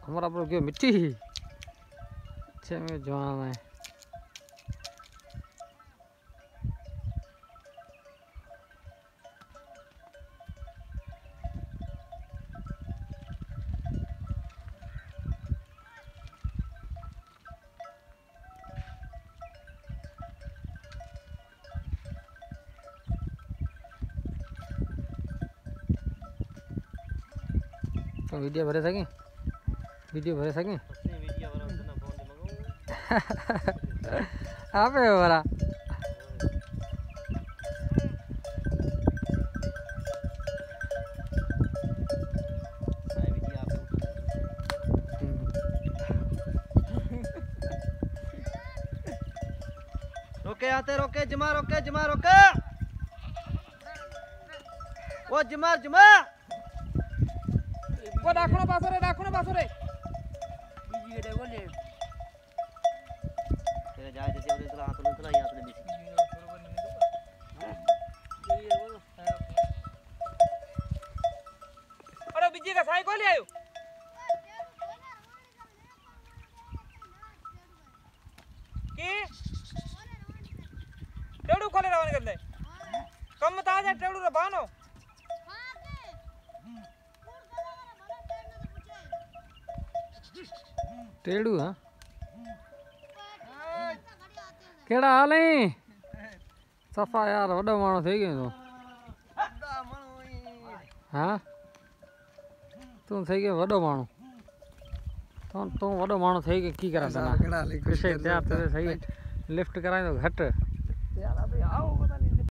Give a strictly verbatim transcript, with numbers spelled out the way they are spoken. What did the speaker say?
हमारा पर क्यों मिट्टी अच्छे में जवान है। तो वीडियो भरे सकें वीडियो भरे सकें आप है भरा रोके आते रोके जमा रोके जमा रोके वो जमा जमा वो डाकणो पासो रे डाकणो पासो रे बीजी गेडे बोले तेरे जाए जैसे उरे चला हाथ में चला यहाँ से बीसी अरे बीजी का साई को ले आयो की टेड़ू खोले रवान कर ले कम ता जा टेड़ू रे बानो टेड़ू हाँ केड़ा हाल है सफा यार वडो माणो थई गयो तू हाँ तू थई गयो वडो माणो तू तू वडो माणो थई गयो की करा सना विषय तैयार ते सही लिफ्ट कराई तो घट